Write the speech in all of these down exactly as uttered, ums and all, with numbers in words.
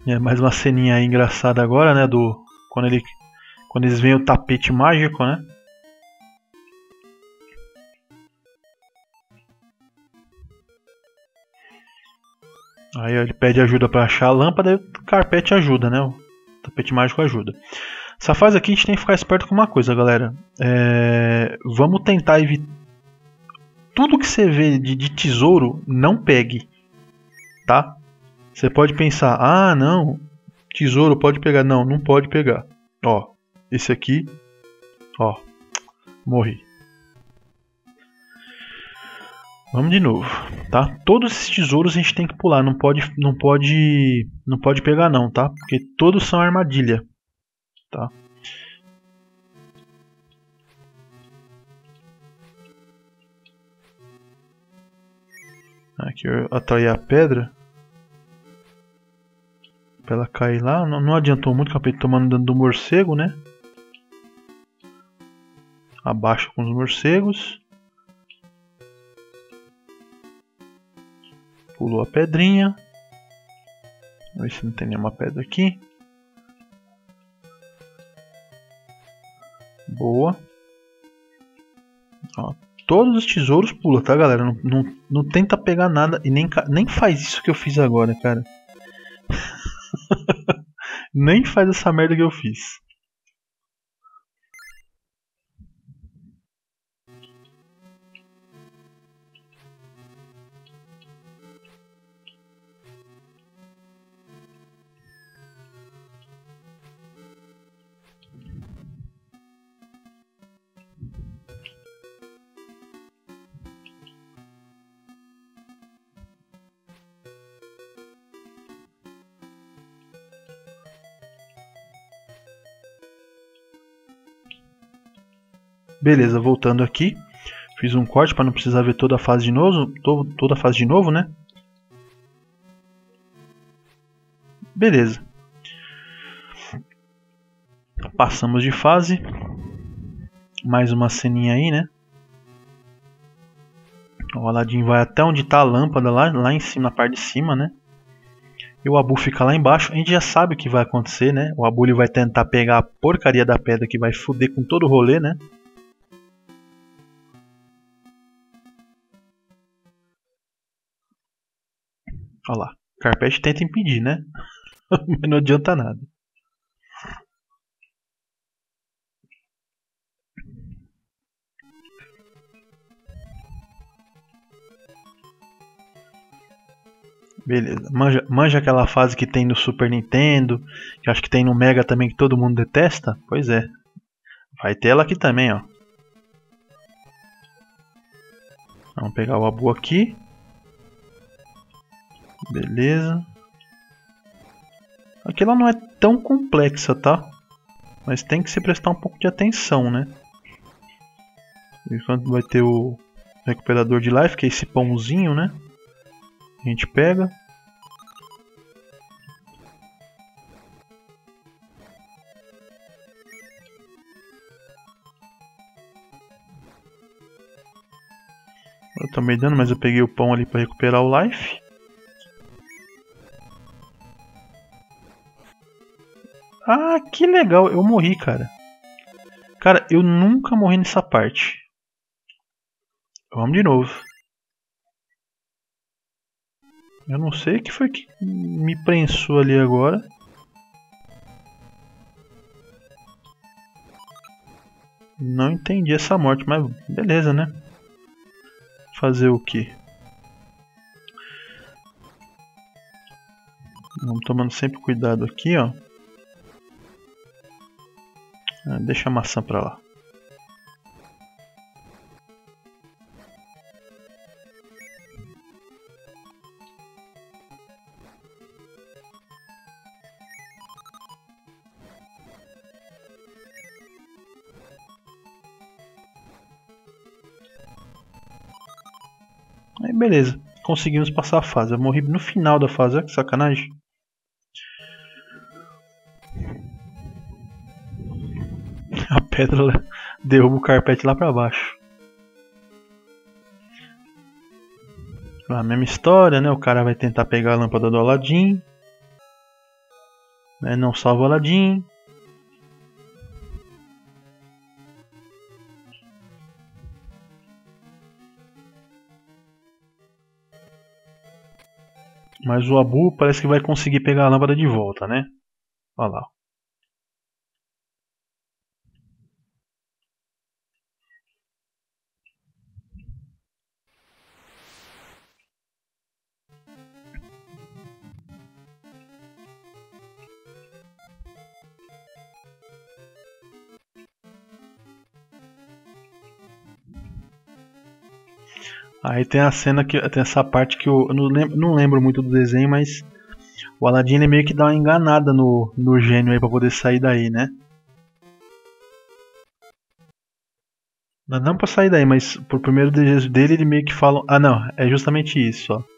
É mais uma ceninha aí engraçada agora, né? Do quando ele quando eles veem o tapete mágico, né? Aí ele pede ajuda para achar a lâmpada e o carpete ajuda, né? O tapete mágico ajuda. Essa fase aqui a gente tem que ficar esperto com uma coisa, galera. É... Vamos tentar evitar. Tudo que você vê de, de tesouro, não pegue. Tá? Você pode pensar, ah não, tesouro pode pegar. Não, não pode pegar. Ó, esse aqui, ó, morri. Vamos de novo, tá? Todos esses tesouros a gente tem que pular, não pode, não pode, não pode pegar não, tá? Porque todos são armadilha, tá? Aqui eu atraí a pedra pra ela cair lá. Não, não adiantou muito, acabei tomando dano do morcego, né? Abaixo com os morcegos. Pulou a pedrinha. Vamos ver se não tem nenhuma pedra aqui. Boa. Ó, todos os tesouros pula, tá, galera? Não, não, não tenta pegar nada e nem, nem faz isso que eu fiz agora, cara. Nem faz essa merda que eu fiz. Beleza, voltando aqui. Fiz um corte para não precisar ver toda a fase de novo, toda a fase de novo, né? Beleza. Passamos de fase. Mais uma ceninha aí, né? O Aladdin vai até onde está a lâmpada, lá, lá em cima, na parte de cima, né? E o Abu fica lá embaixo. A gente já sabe o que vai acontecer, né? O Abu ele vai tentar pegar a porcaria da pedra que vai foder com todo o rolê, né? Olha lá. O carpete tenta impedir, né? Mas não adianta nada. Beleza. Manja, manja aquela fase que tem no Super Nintendo, que acho que tem no Mega também, que todo mundo detesta? Pois é. Vai ter ela aqui também, ó. Vamos pegar o Abu aqui. Beleza. Aqui ela não é tão complexa, tá? Mas tem que se prestar um pouco de atenção, né? Enquanto vai ter o recuperador de life, que é esse pãozinho, né? A gente pega. Eu tô meio dando, mas eu peguei o pão ali para recuperar o life. Ah, que legal, eu morri, cara. Cara, eu nunca morri nessa parte. Vamos de novo. Eu não sei o que foi que me prensou ali agora. Não entendi essa morte, mas beleza, né? Fazer o que? Vamos tomando sempre cuidado aqui, ó. Ah, deixa a maçã pra lá. Aí beleza, conseguimos passar a fase. Eu morri no final da fase, olha que sacanagem. A pedra derruba o carpete lá pra baixo. A mesma história, né? O cara vai tentar pegar a lâmpada do Aladdin. Né? Não salva o Aladdin. Mas o Abu parece que vai conseguir pegar a lâmpada de volta, né? Olha lá. Aí tem a cena que tem essa parte que eu, eu não, lembro, não lembro muito do desenho, mas o Aladdin ele meio que dá uma enganada no, no gênio aí pra poder sair daí, né? Não, não pra sair daí, mas pro primeiro desejo dele ele meio que fala. Ah não, é justamente isso, ó.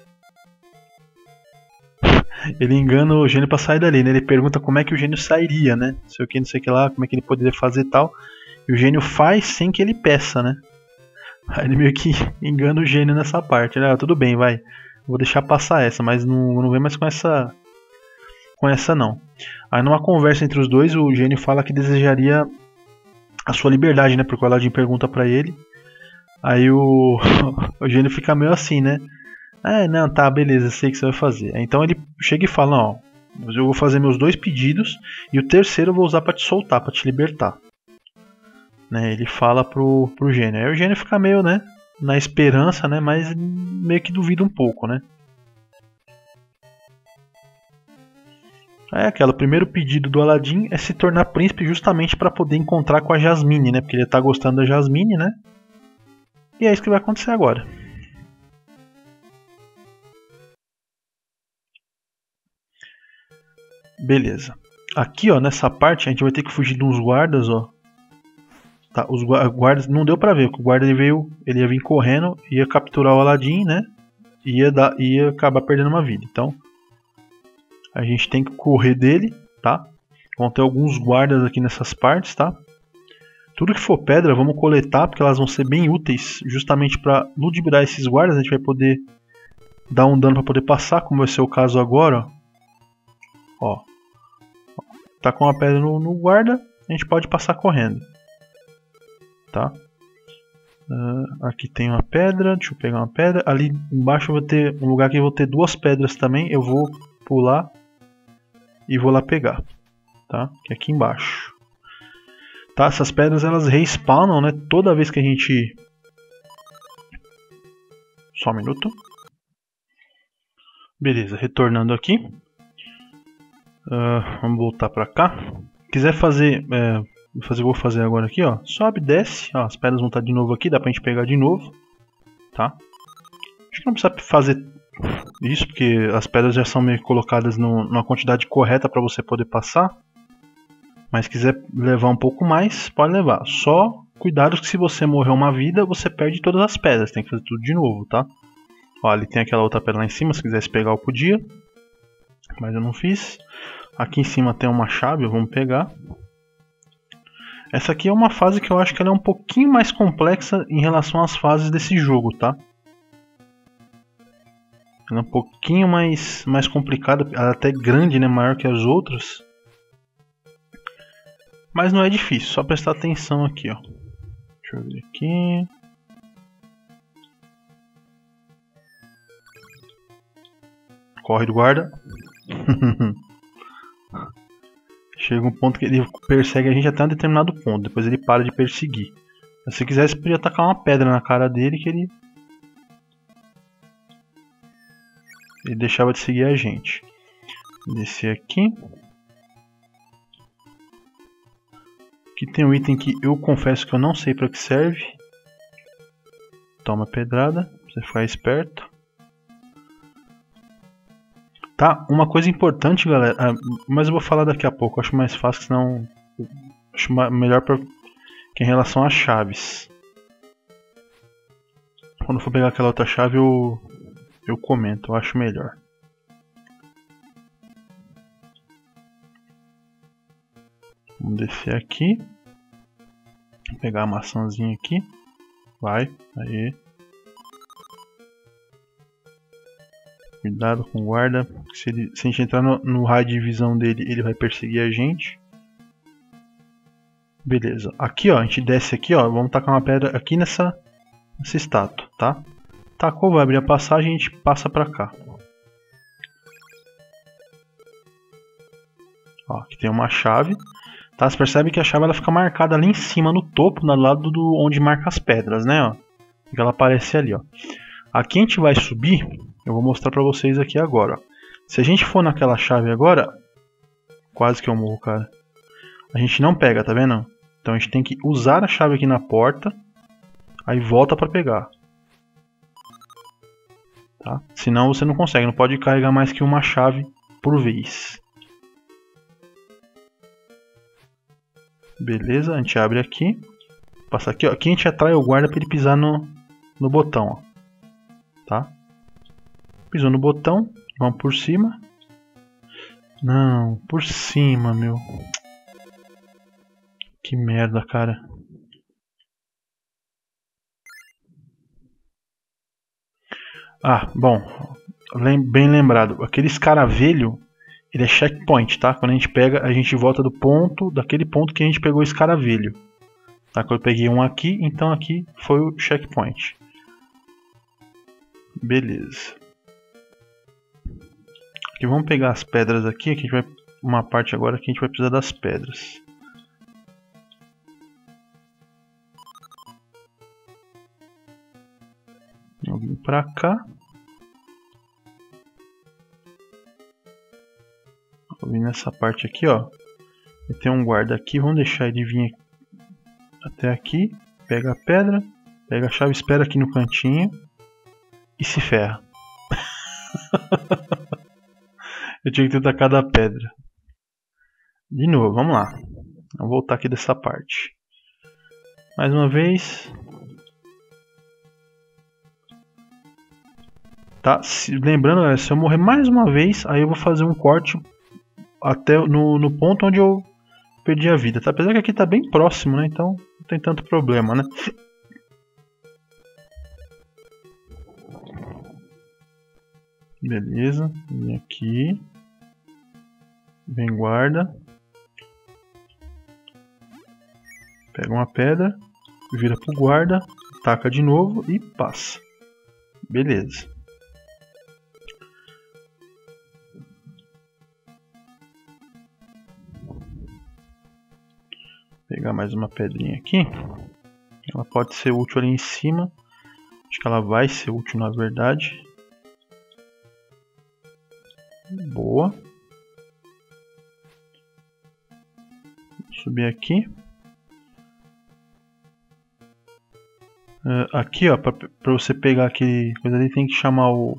Ele engana o gênio pra sair dali, né? Ele pergunta como é que o gênio sairia, né? Não sei o que, não sei o que lá, como é que ele poderia fazer e tal. E o gênio faz sem que ele peça, né? Aí ele meio que engana o gênio nessa parte, né? Ah, tudo bem, vai. Vou deixar passar essa, mas não, não vem mais com essa. Com essa não. Aí numa conversa entre os dois, o gênio fala que desejaria a sua liberdade, né? Porque o Aladdin pergunta pra ele. Aí o, o gênio fica meio assim, né? É, não, tá, beleza, sei o que você vai fazer. Então ele chega e fala, ó, eu vou fazer meus dois pedidos e o terceiro eu vou usar pra te soltar, pra te libertar. Né, ele fala pro, pro gênio. Aí o gênio fica meio, né, na esperança, né, mas meio que duvida um pouco, né. É aquela, o primeiro pedido do Aladdin é se tornar príncipe justamente para poder encontrar com a Jasmine, né, porque ele tá gostando da Jasmine, né. E é isso que vai acontecer agora. Beleza. Aqui, ó, nessa parte a gente vai ter que fugir de uns guardas, ó. Tá, os guardas não deu pra ver, porque o guarda ele veio, ele ia vir correndo, ia capturar o Aladdin, né? Ia dar, ia acabar perdendo uma vida. Então, a gente tem que correr dele, tá? Vão ter alguns guardas aqui nessas partes, tá? Tudo que for pedra, vamos coletar, porque elas vão ser bem úteis, justamente para ludibriar esses guardas. A gente vai poder dar um dano para poder passar, como vai ser o caso agora, ó. Ó. Tá com a pedra no, no guarda, a gente pode passar correndo. Tá? Uh, aqui tem uma pedra, deixa eu pegar uma pedra. Ali embaixo eu vou ter um lugar que eu vou ter duas pedras também. Eu vou pular e vou lá pegar. Tá? Que é aqui embaixo. Tá? Essas pedras elas respawnam, né? Toda vez que a gente... Só um minuto. Beleza, retornando aqui. Uh, vamos voltar pra cá. Quiser fazer... É, vou fazer, vou fazer agora aqui, ó. Sobe, desce. Ó, as pedras vão estar de novo aqui. Dá pra gente pegar de novo. Tá? Acho que não precisa fazer isso, porque as pedras já são meio colocadas no, numa quantidade correta para você poder passar. Mas se quiser levar um pouco mais, pode levar. Só cuidado que se você morrer uma vida, você perde todas as pedras. Tem que fazer tudo de novo, tá? Ó, ali tem aquela outra pedra lá em cima. Se quisesse pegar, eu podia. Mas eu não fiz. Aqui em cima tem uma chave, vamos pegar. Essa aqui é uma fase que eu acho que ela é um pouquinho mais complexa em relação às fases desse jogo, tá? Ela é um pouquinho mais, mais complicada, ela é até grande, né? Maior que as outras. Mas não é difícil, só prestar atenção aqui, ó. Deixa eu ver aqui. Corre do guarda. Chega um ponto que ele persegue a gente até um determinado ponto. Depois ele para de perseguir. Se quisesse, podia tacar uma pedra na cara dele que ele... Ele deixava de seguir a gente. Descer aqui. Aqui tem um item que eu confesso que eu não sei para que serve. Toma pedrada, pra você ficar esperto. Tá, uma coisa importante, galera, mas eu vou falar daqui a pouco, acho mais fácil, senão acho melhor pra, que em relação às chaves. Quando for pegar aquela outra chave eu, eu comento, eu acho melhor. Vamos descer aqui. Vou pegar a maçãzinha aqui. Vai, aí. Cuidado com o guarda. Se, ele, se a gente entrar no, no raio de visão dele, ele vai perseguir a gente. Beleza. Aqui, ó, a gente desce aqui, ó. Vamos tacar uma pedra aqui nessa, nessa estátua, tá? Tacou, vai abrir a passagem e a gente passa pra cá. Ó, aqui tem uma chave. Tá? Você percebe que a chave ela fica marcada ali em cima, no topo, do lado do onde marca as pedras, né? Ó. Ela aparece ali, ó. Aqui a gente vai subir. Eu vou mostrar pra vocês aqui agora, ó. Se a gente for naquela chave agora, quase que eu morro, cara. A gente não pega, tá vendo? Então a gente tem que usar a chave aqui na porta, aí volta pra pegar. Tá? Senão você não consegue, não pode carregar mais que uma chave por vez. Beleza, a gente abre aqui. Passa aqui, ó. Aqui a gente atrai o guarda para ele pisar no, no botão, ó. Tá? Pisou no botão, vamos por cima. Não, por cima, meu. Que merda, cara. Ah, bom. Bem lembrado. Aquele escaravelho, ele é checkpoint, tá? Quando a gente pega, a gente volta do ponto, daquele ponto que a gente pegou o escaravelho. Tá? Quando eu peguei um aqui, então aqui foi o checkpoint. Beleza. Aqui vamos pegar as pedras aqui, que a gente vai uma parte agora que a gente vai precisar das pedras. Eu vim pra cá. Vou vir nessa parte aqui, ó. E tem um guarda aqui, vamos deixar ele vir até aqui. Pega a pedra, pega a chave, espera aqui no cantinho e se ferra. Eu tinha que ter tacado a pedra. De novo, vamos lá. Vamos voltar aqui dessa parte. Mais uma vez. Tá? Se, lembrando, galera, se eu morrer mais uma vez, aí eu vou fazer um corte até no, no ponto onde eu perdi a vida. Tá? Apesar que aqui tá bem próximo, né? Então não tem tanto problema, né? Beleza. Vem aqui. Vem guarda. Pega uma pedra. Vira pro guarda. Taca de novo e passa. Beleza. Pegar mais uma pedrinha aqui. Ela pode ser útil ali em cima. Acho que ela vai ser útil na verdade. Boa. Vou subir aqui. Uh, aqui, ó, para você pegar aquele coisa ali, tem que chamar o.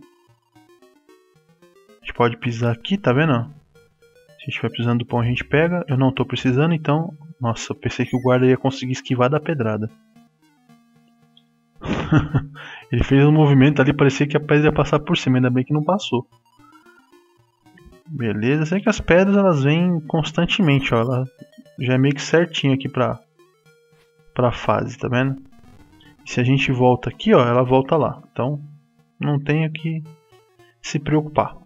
A gente pode pisar aqui, tá vendo? Se a gente vai precisando do pão, a gente pega. Eu não tô precisando, então. Nossa, eu pensei que o guarda ia conseguir esquivar da pedrada. Ele fez um movimento ali, parecia que a pedra ia passar por cima, ainda bem que não passou. Beleza, sei que as pedras elas vêm constantemente, ó. Ela já é meio que certinho aqui pra, pra fase, tá vendo? E se a gente volta aqui, ó, ela volta lá. Então não tenho que se preocupar.